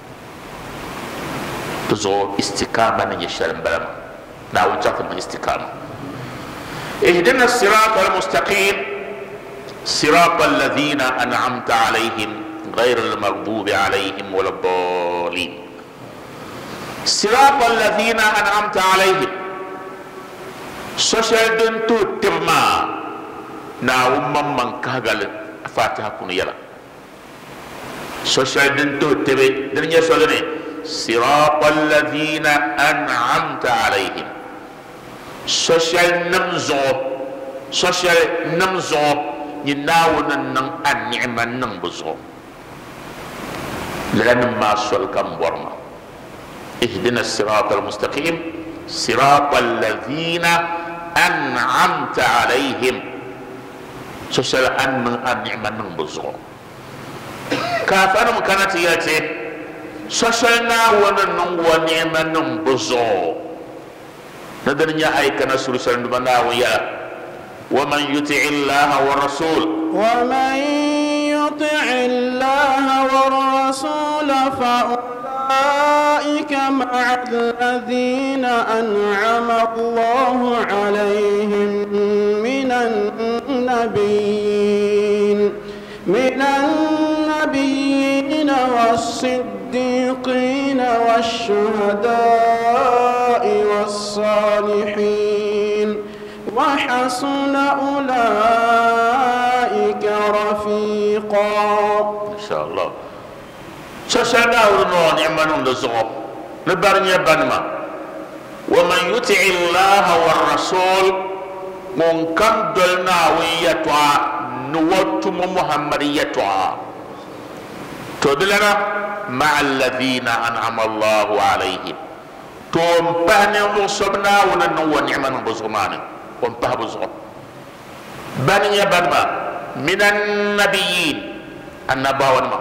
tuzo istiqama na yashalam balama na wajaka ma istiqama ihdina as-sirata al-mustaqim sirata alladhina an'amta alayhim ghayra al-maghdubi alayhim waladdallin sirata alladhina an'amta alayhim social den to temma na umman man kagal fatiha kun yala social den to tebe den ya solene siratal ladina an'amta alaihim social namzo social namzo ni nawon nan an ni'man nan buzo lan ma sol kam borma ihdina siratal mustaqim siratal ladina an'amta alaihim social an man an ni'man nan buzo ka fa no kanati yace social na wannan nan wa ni'man nan buzo nadar nya ay kana suru sal bana wa ya wa man yuti'i Allah wa rasul wa man yuti'i Allah wa rasul fa ulaika ma'a alladhina an'ama Allah 'alayhim minan nabiyyin minan nabiyyin was-siddiqin wash-shuhada'i was-salihin wa hasuna ulaika rafiqa. Inshallah so shada urno ni manum do so ne barnya banma ومن يطع الله والرسول من كم دلنا ويتوى نوتم محمد يتوى تدلنا مع الذين أنعم الله عليهم توم بهن وصبنا وننو نعمة بزغمان ومبه بزغم بني بنما من النبيين النباون ما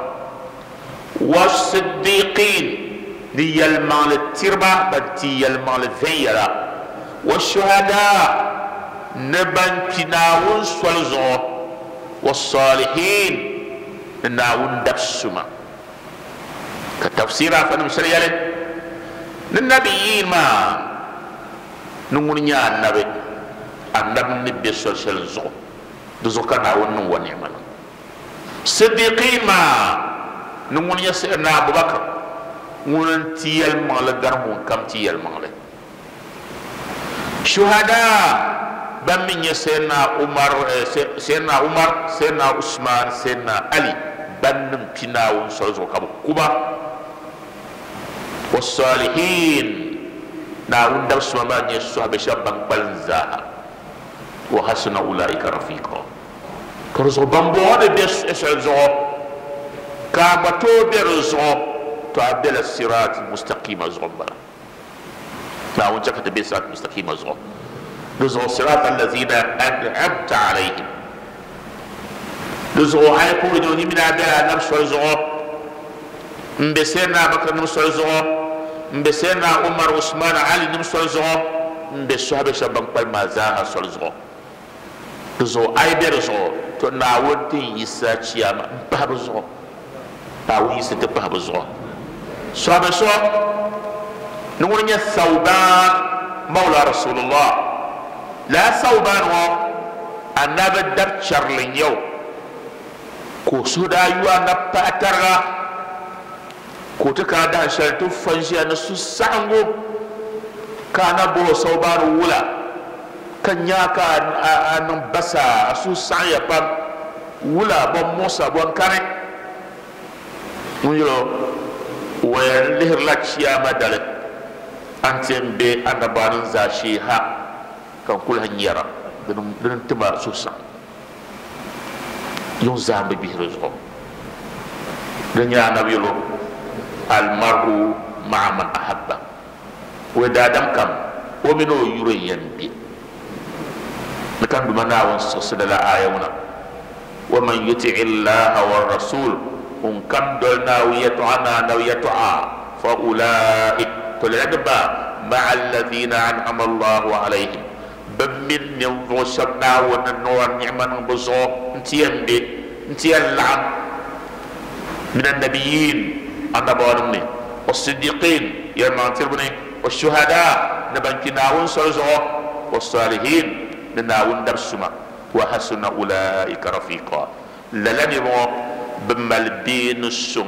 والصديقين دي المال التربة بدي المال الفيرة والشهداء نبن كناون سولزو والصالحين ناون دبسما كتفسير فنم سريالي النبيين ما نمونيا النبي النبي نبي سولزو دزو كناون نو نعمل صديقين ما نمونيا سيدنا أبو بكر ولن تيال مال غرمون كم تيال مال شهداء بمن سيدنا عمر سيدنا عمر سيدنا عثمان سيدنا علي بنم بناون سوزو كبو كوبا والصالحين ناون دو سما ني صحابه شبان بلزا وحسن اولئك رفيقا كرزو بامبو دي بيس اسزو كابتو بيرزو تعدل الصراط المستقيم زغبا لا وجهك تبي صراط مستقيم زغب نزغ صراط الذين أنعمت عليهم نزغ عليكم بدون من أبدا نفس الزغب مبسينا بكر نفس الزغب مبسينا عمر عثمان علي نفس الزغب مبسوها بشبان قل ما زاها الزغب نزغ أي برزغب تناولتي يساتي أما بحب الزغب باوي يساتي بحب الزغب صحابة سوى نقول ثوبان مولى رسول الله لا ثوبان هو النبي دب شرلين يو كوسودا يو نبا أترغا كوتكا دا شرطو فنشي نسو سانغو كان بو ثوبان ولا كان ياكا نبسا أسو سانيا بام ولا بو موسى بو انكاري نقول وين لهر لك شياما دالك أنتم بي أنا بارن زاشيها كان كل هنيرا دنم تبا سوسا يون زام بي رزقه دنيا نبي له المرء مع من أحب ودادم كم ومنو يرين بي لكن بمنا ونصصد الآية ومن يطع الله والرسول ان كم دلنا ويتعنا ويتعا فاولئك تلعبا مع الذين انعم الله عليهم بمن يوصلنا وننور نعمة بزو انتيان بي انتيان لعن من النبيين أنا بارمني والصديقين يرمان تربني والشهداء نبنكناون سرزو والصالحين نناون درسما وحسن أولئك رفيقا للني بمال بين السم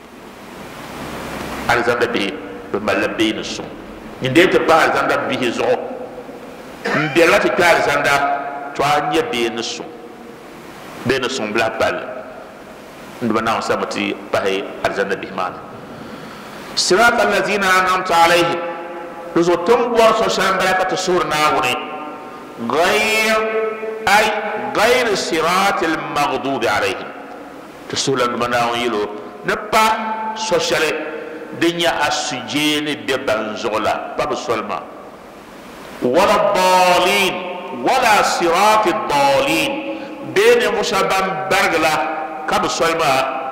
الزند به بمال بين السم نديت با الزند به زو مبيلا تكا الزند تواني بين السم بين السم بلا بال ندبنا سمتي باهي الزند به مان صراط الذين انعمت عليهم رزو تنبور سوشان بلاك تسور ناوني غير اي غير صراط المغضوب عليهم تسولا مناو يلو نبا سوشالي دنيا اسجيني ببنزولا باب سولما ولا الضالين ولا صراط الضالين بين مشابن برغلا كاب سولما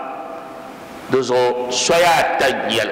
دزو سويا تنيل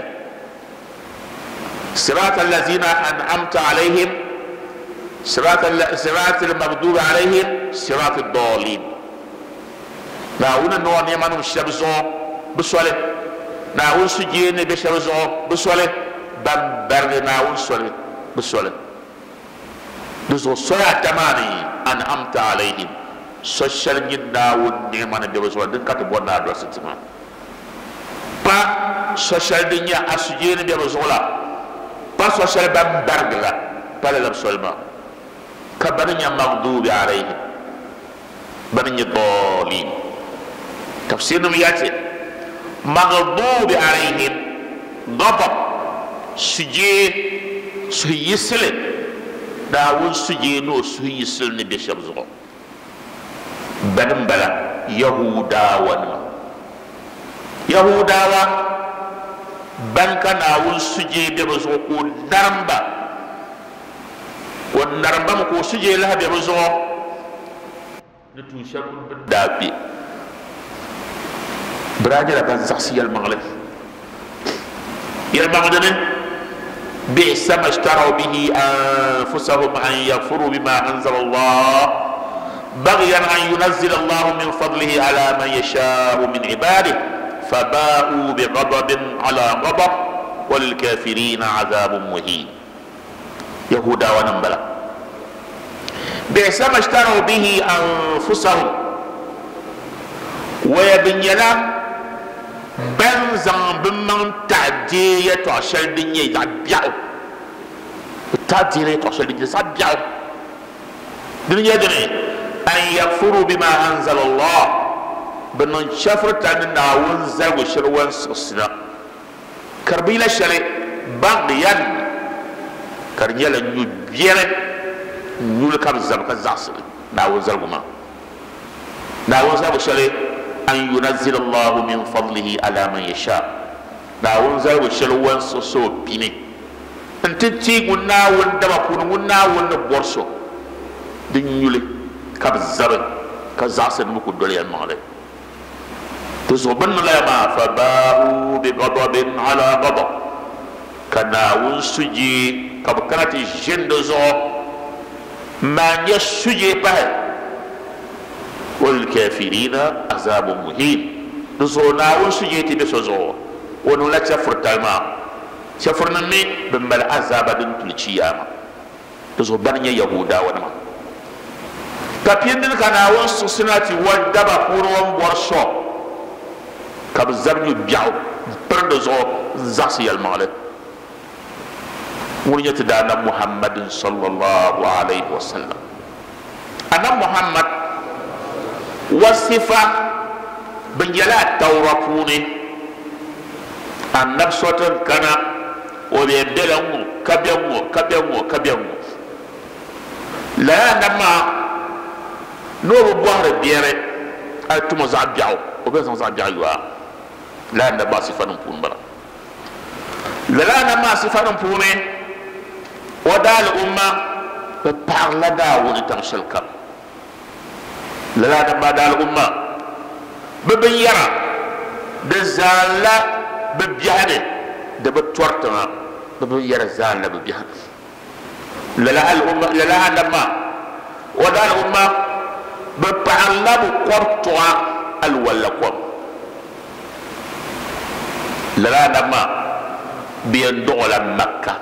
صراط الذين انعمت عليهم صراط صراط المغضوب عليهم صراط الضالين ناونا نوان يمانو شبزو بسولي ناون سجين بشبزو بسولي بمبرغ ناون سولي بسولي نزو سويا تماني أنعمت عليهم سوشل ناون يمانو بشبزو دن كتبونا درستما با سوشل دنيا أسجين بشبزو لا با سوشل بمبرغ لا با للم سولما كبرنيا مغضوب عليهم برنيا ضالين تفسير ياتي مغضوب عليهم غضب سجين suhi yisle daawun suje no suhi yisle ne be shabzo banim bala yahudawa yahudawa ban kana wun suje be bazo ko daramba won daramba ko suje la be bazo de tu shabu dabi braja la ban shakhsiyal maghlib yal maghdane bi sama ishtaraw bihi anfusahum an yakfuru bima anzala Allah baghyan an yunzila Allah min fadlihi ala man yasha'u min ibadihi فباءوا بغضب على غضب وللكافرين عذاب مهين يهودا ونبلا بئس ما اشتروا به انفسهم ويبنيلا بنزان بمن تعديه تعشل دنيا تعبيعوا تعديه تعشل دنيا تعبيعوا دنيا دنيا ان يكفروا بما انزل الله بنن شفر تان ناون زاو شروان سسنا كربيلا شري بغيان كرنيلا نيو بيره نيو كاب زاب كزاس ناون زالغما ناون زاو شري ان ينزل الله من فضله على من يشاء ناون زاو شروان سسو بيني انت تي ناون دبا كون ناون بورسو دي نيولي كاب زاب كزاس نمكو دولي المغرب تزبن لما فباءوا بغضب على غضب كنا ونسجي كبكرة جندزو ما يسجي به والكافرين عذاب مهين نزونا ونسجي تبسوزو ونولا تفر تلما تفرنا مي بمبال عذاب دن تلشياما تزبن يهودا ونما تبين كنا ونسسناتي ودبا قرون ورشو كاب زبني بيعو بردزو زاسي المغلب ونيت دانا محمد صلى الله عليه وسلم أنا محمد وصفة بنجلا تورفوني النبي صوت كان وبيدلمو كبيمو كبيمو كبيمو لا نما نور بوار بيره أتوم زعبيعو وبيزن زعبيعو لا نبا صفة نمبون بلا لا نما صفة نمبون ودال أمة ببارلا داون تنشل كم لا نما دال أمة ببيرا بزالا ببيهنه دبتورتنا ببيرا زالا ببيهنه لا الأمة لا نما ودال أمة ببارلا بقرطوا الولكم لا نما بين دولة مكة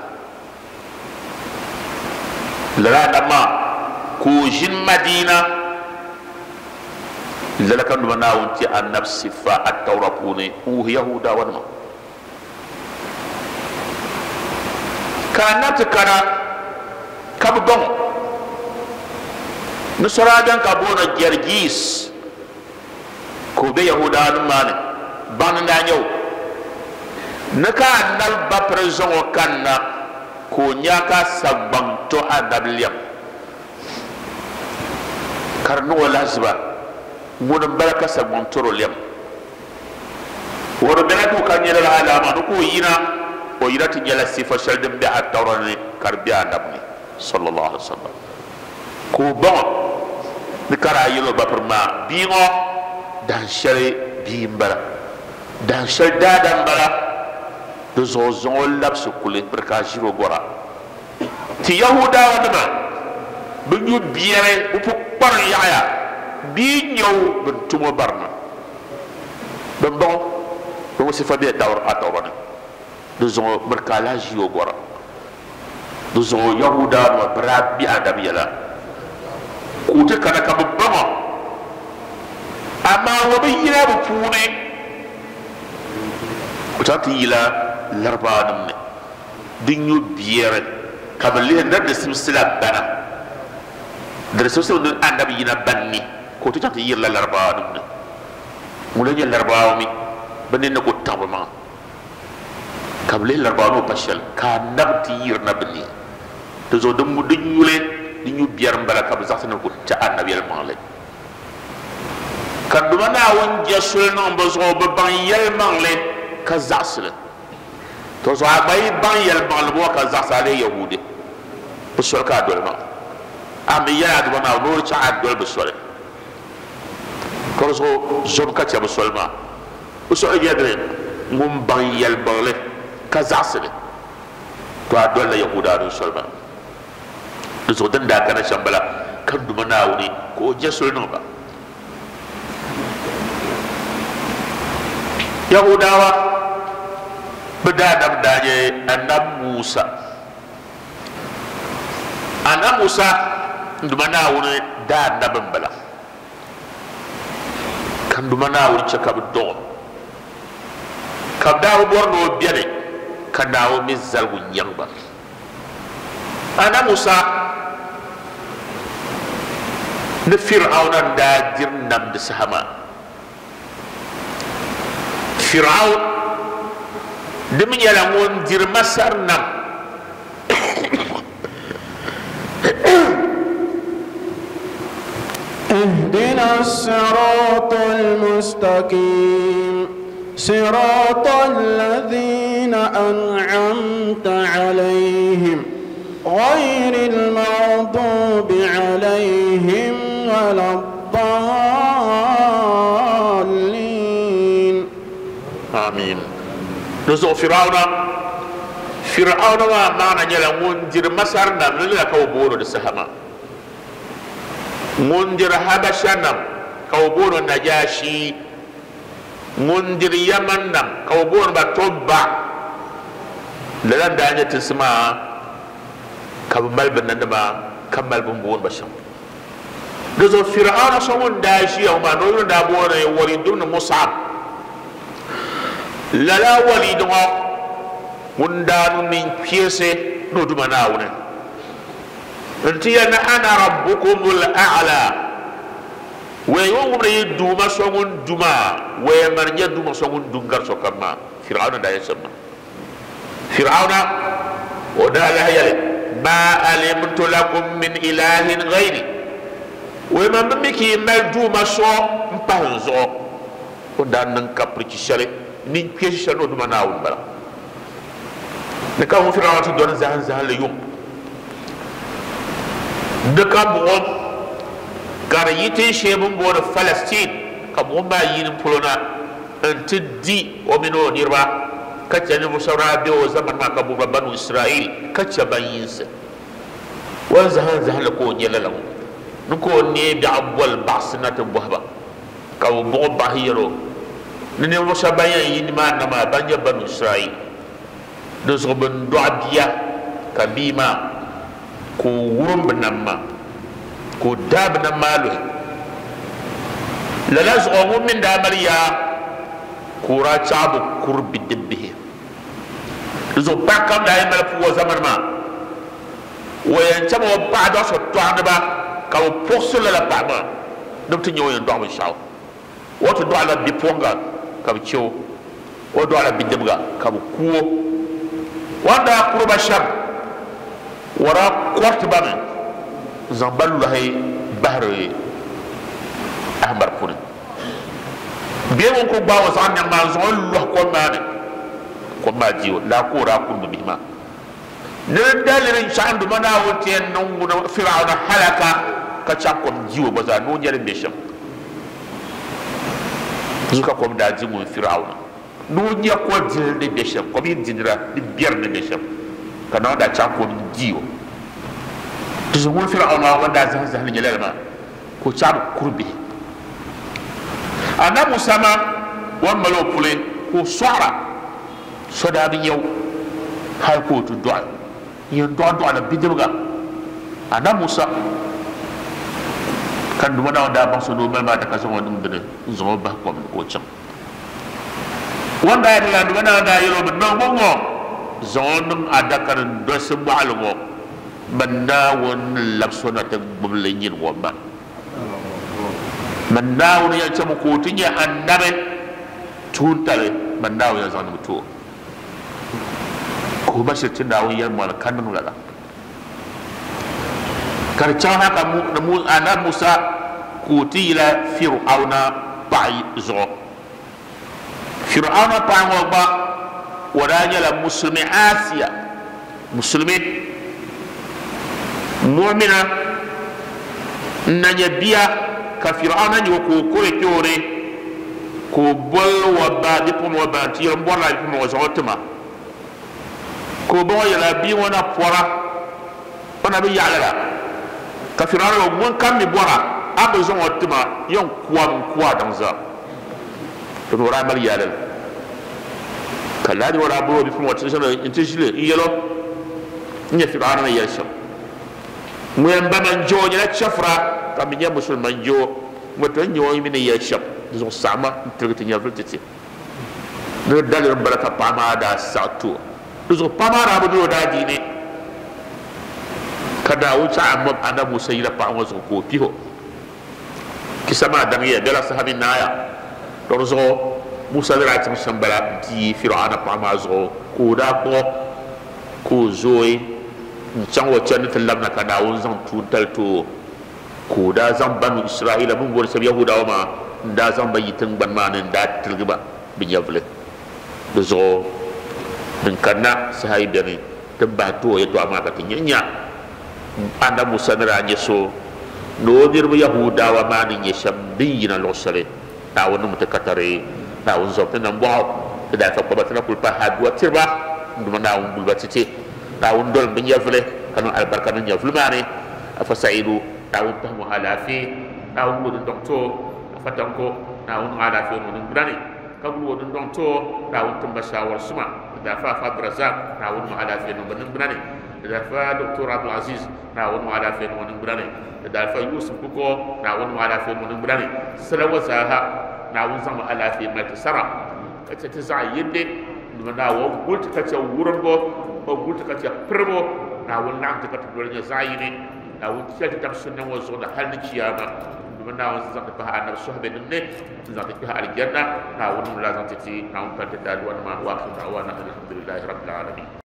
لا نما كوجين مدينة لا كان مناونتي النفس فا التورابوني هو يهودا ونما كانت كنا كبدون نصرادان كابونا جرجيس كوبي يهودا نماني بان نانيو نكا نال بابرزون وكانا كو نياكا سبانتو ادابليام كارنو لازبا مون بركه سبانتو ليام وربناتو كان يلا العلامه نكو ينا ويرات جلا صفه شلدم بي التوراني كربيا دبني صلى الله عليه وسلم كو بون نكارا يلو بابرما بيغو دان شري بيمبرا دان شل دادان برا de zon lab su kule barka jiro gora ti yahuda wadama bu ñu biere bu fu par yaaya bi ñew bu tumo barna ba bon bo ci fa be dawr atawra de zon barka la jiro gora de zon yahuda wa brab bi adam yala ku te kana ka bu bama ama wa bi yira bu pune ku ta ti yila larbanum ne dinyo biere kabali ndar de simsila bana dar simsila de annabi yina banni ko to tanti yilla larbanum ne mula nyel larbawmi banin ko tabama kable la ba no pashal ka nabti yir nabni to zo dum du ñule di ñu biar mbala kab sax na ko ta annabi al male kan duma na won jesul no bo zo ba ban yel male ka zasle to zo bay ban yel male bo ka zasale yahudi bu sol ka dol ma am ya duma na no cha adol bu sol ko zo zo ka cha bu sol ma bu sol yadre ngum ban yel male ka zasle to adol la yahuda do sol ma so dan da kana shambala kan duma nawuni ko jesul no ba yahudawa bedadam daje annab Musa annab Musa duma nawuni da annabin bala kan duma nawuni cakab do kab dawo borno biade kan dawo mizal gu nyamba annab Musa ne fir'auna da jirnam da sahama fir'aun de min yala ngon dir masar nam اهدنا الصراط المستقيم صراط الذين أنعمت عليهم غير المغضوب عليهم ولا الضالين آمين نزو فرعون فرعون ما معنى جل منذر مسار نم للا كوبورو دسهما منذر حبشة نم كوبورو نجاشي منذر يمن نم كوبورو بتوبة للا دانية تسمع كمال بنندما كمال بمبون بشم دزو فرعون سوون داشي او ما نور دا بون وليد بن مصعب لا لا وليد ما وندان من بيسه نو دما ناون انتي انا انا ربكم الاعلى ويوم يدوما سوون دوما ويمن يدوما سوون دونغار سوكما فرعون دا يسمى فرعون ودا لا يلي ما علمت لكم من إله غيري وما ممكي ملدو ما سو مبانزو ودان نكابريتي شالي نين بيشي شالو دوما ناون بلا نكاو فرعون دون زهان زهان ليوم نكا بوم كان يتي شيبون بون فلسطين كابوم با يين بولونا انت دي ومنو نيربا kacca ni musawra be o zaman ma kabu banu israil kacca bayinsa wa zahan zahan ko nyelala nu ko ne bi abwal basnat buhba ka bo bahiro ne musa bayan yin ma na ma banja banu israil do so ben doabiya kabima ko wurum benamma ko dab na malu la lazo min da mariya kura chabu kurbi dibbihi zo bakam da yamal fu zaman ma wayan chama ba do so toande ba ka o posul la ba ma dum ti nyoy ndo am shaw woto do ala bi ponga ka bi chew o do ala bi debga ka bu kuwo wanda kurba sham wara kwart ba men zambalu hay bahri ahmar kun biye ko bawo sa nyam ma zo lo ko mane ko ma jiwo la ko ra kun bi ma ne dalirin shandu mana wote non guna fir'auna halaka ka chakko jiwo baza no nyere besham zuka ko da jiwo fir'auna no nya ko jil de besham ko bi dinira di bier de besham kana da chakko jiwo to zo fir'auna wanda zan zan nyele ma ko chabu kurbi ana musama wan malo pule ko sara soda bi yow hay ko to do yen do do ala bidibga ana musa kan duma na da ban so do ma ta kaso won dum de zo ba ko ko cham wanda ya la duma na da yelo be no mo zonum adakar do se baal mo banda won labsona te bum le nyin wo ba man dawo ya ce ko tinya annabe tuntale man dawo ya zanu to ko bashir tin da wiyar mal kan nu la kar cha ha ka mu ana Musa ko ti ila fir'auna ba'i zo fir'auna pa ngo ba wadanya la muslimi asiya muslimi mu'mina nanya biya ka fir'auna ni ko ko e tore ko bol wa ba di pon wa ba ti ron bola di mo zo tuma ko bo ya la bi wona pora ona bi ya la ka fir'auna mo kam mi bora a besoin de tuma yon quoi quoi dans ça to wora mal ya la kala di wora bo bi mo tsi sana intijile yelo nya fir'auna ya sha mo yamba man jo nya chafra kam nya musulman jo mo to nyo mi ne ya sha zo sama tirti nya vltiti de dalir baraka pama da satu zo pama ra bo da dine kada wuta amma ana musayira pa wazo ko piho kisama dangiya dala sahabi naya don zo musa da ratin shambala di fir'auna pa ma zo ko da ko ko zoe chango chan tallam na kada won zan tutal to ko da zan banu isra'ila mun bor sab yahuda ma da zan bayitin ban manin da tilgiba bin yavle do zo bin kanna sahabi ne tabba to ya to amma ka tinya anda musa nara nyeso no dirbu yahuda wa mani nyesham dina lo sale tawon mutakatare tawon zopta nan bo da fa ko batana kul pa hadwa tirba dum na on bulba titi tawon dol bin yafle kanu albarka nan yafle mani afa saidu tawon tahmu halafi tawon mo dokto afa tanko tawon halafi mo dum brani kabu wo dum dokto tawon tumba shawar suma da fa fa brazak tawon halafi no bin brani da fa doktor abdul aziz tawon halafi no bin brani da fa yusuf ko tawon halafi mo bin brani salawa saha tawon sama halafi mai tsara kace ta za yinde na wo gulta kace wurin bo ko gulta kace prebo na won na ta kace dole ne zayini na won ta ta sunna wo zo da halin kiyama na won za ta fa annabi sohbe ne za ta fa aljanna na won la za ta ci na won ta ta da won ma wa ta wa na alhamdulillah rabbil alamin